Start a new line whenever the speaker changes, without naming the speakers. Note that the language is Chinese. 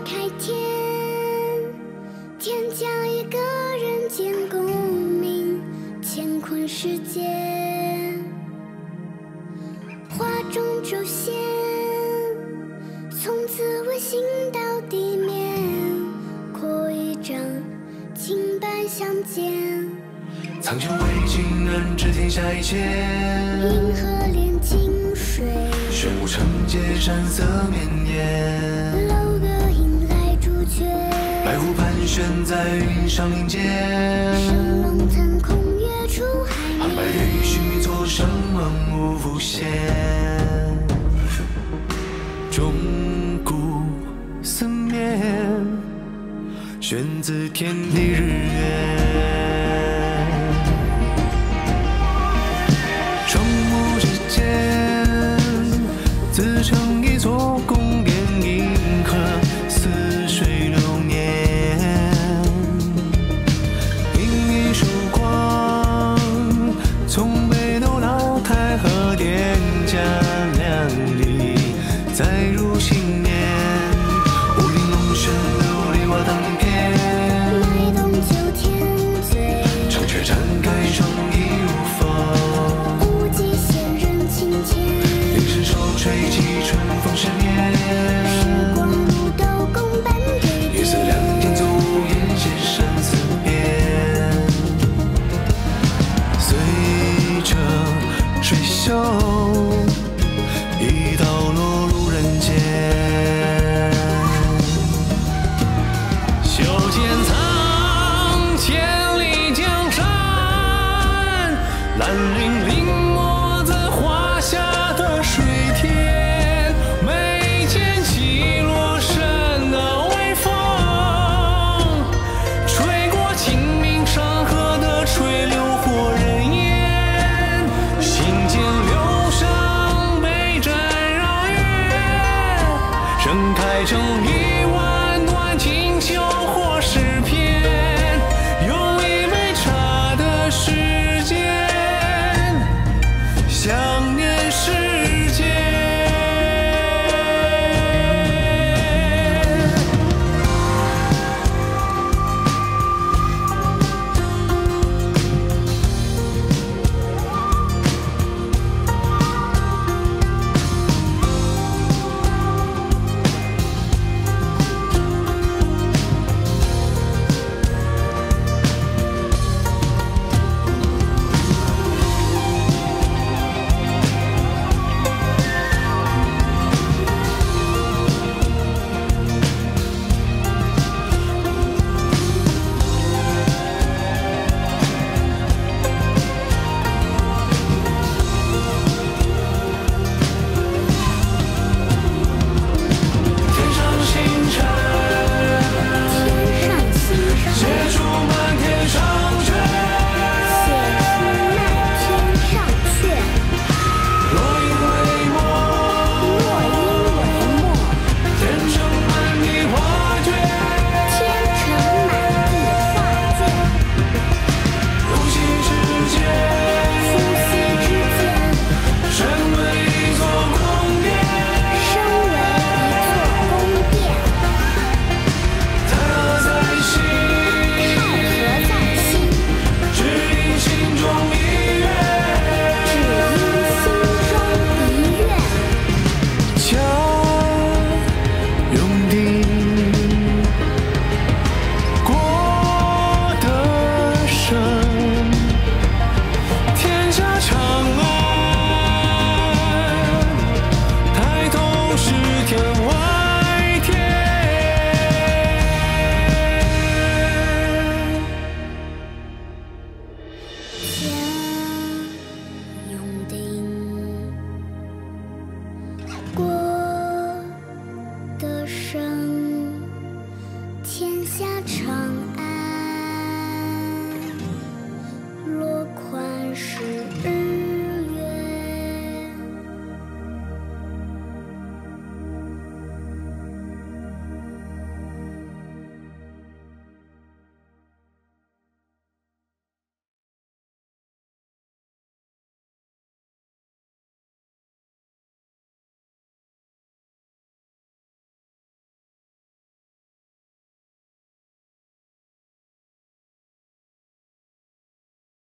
开天，天将一个人间共鸣，乾坤世界，画中周旋，从此温馨到地面，扩一张情般相见。
苍穹为镜，能知天下一切。
银河连金水，
玄武成界，山色绵延。
楼阁迎来朱雀，
白虎盘旋在云上林间。
升龙腾空跃出海
汉白
面，
玉虚作声梦无浮现。钟鼓四面，玄自天地日月。双目之间，自成一座宫殿银河，似水流年。映一束光，从北斗到太和殿，加两里，再入新年。武林龙轩，琉璃瓦当片，
脉动九天醉，
长雀展开双翼如风。
无极仙人情牵，
铃声手吹起春风十年。
时光如刀共伴对
月色两天走无言，写生死别。随着水袖，一刀落入人间。袖间藏千里江山，兰陵。